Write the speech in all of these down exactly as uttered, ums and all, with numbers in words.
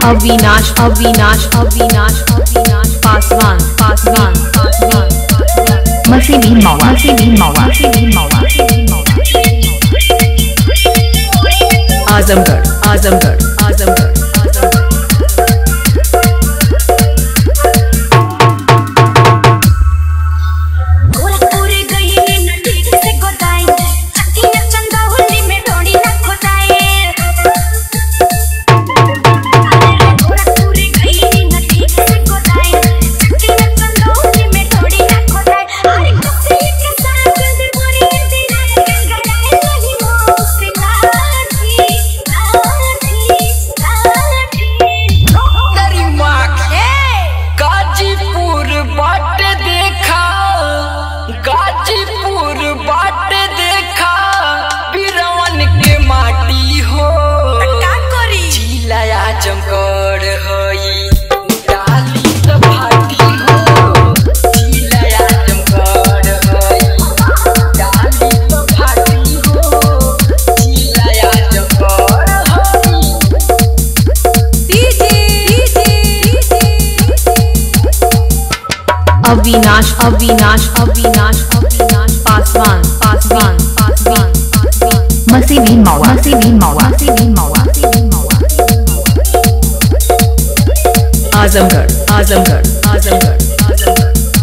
अविनाश अविनाश अविनाश अविनाश पासवान पासवान पासवान मसीबी मौआ मसीबी मौआ मसीबी मौआ आजमगढ़ आजमगढ़ आजमगढ़ आजमगढ़ हई डाली त भाटी हो। जिला आजमगढ़ हई डाली त भाटी हो। जिला आजमगढ़ हई अविनाश अविनाश अविनाश अविनाश पासवान पासवान पासवान मसीबी मौआ मसीबी मौआ मसीबी मौआ आजमगढ़ आजमगढ़ आजमगढ़ आजमगढ़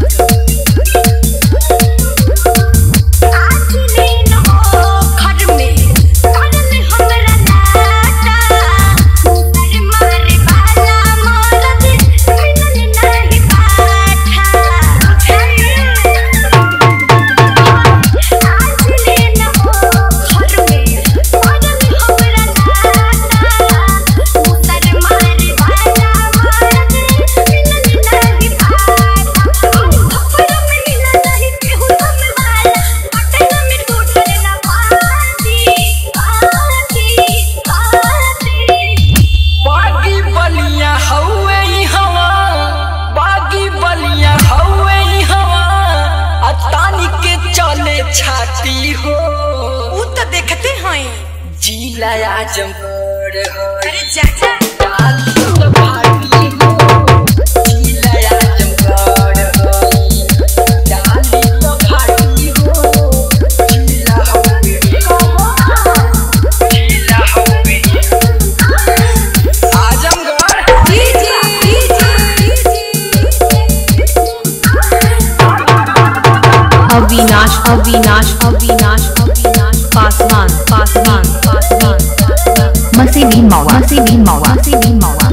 छाती हो वो तो देखते हैं। जिला आजमगढ़ हई अरे चाचा डाली त भाटी हो। जिला आजमगढ़ हई डाली त भाटी हो। जिला हवे जिला हवे आजमगढ़ अविनाश अविनाश अविनाश अविनाश पासवान पासवान पासवान मसीबी मौआ मसीबी मौआ मसीबी मौआ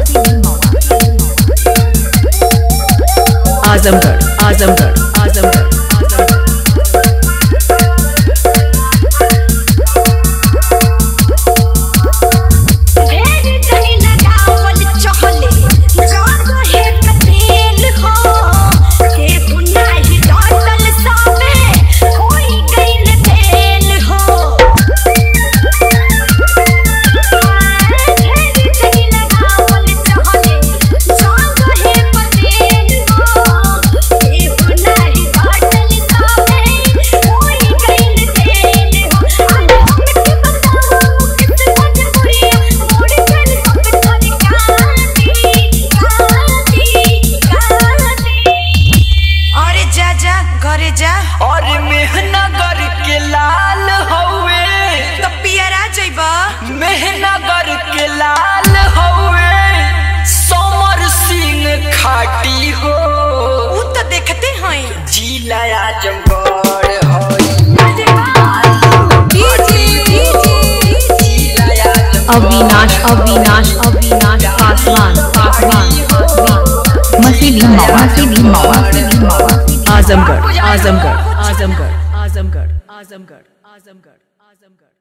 आजमगढ़ आजमगढ़ आजमगढ़ और मेहनगर के लाल हवे तो पियरा जइबा। मेहनगर के लाल हवे समर सिंह खाटी हो। वो तो देखते हैं। जिला आजमगढ़ हई अविनाश अविनाश अविनाश पासवान पासवान मसीबी मौआ मसीबी मौआ आजमगढ़ आजमगढ़ आजमगढ़ आजमगढ़ आजमगढ़ आजमगढ़ आजमगढ़